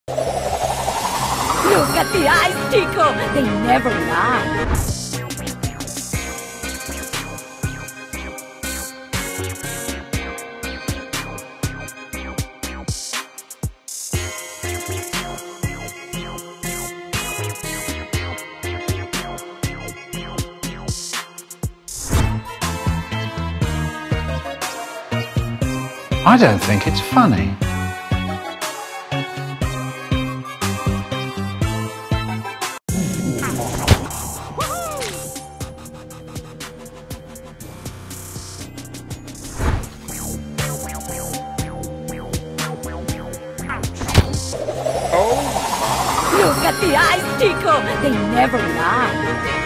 Look at the eyes, Chico! They never lie. I don't think it's funny. Look at the eyes, Chico! They never lie.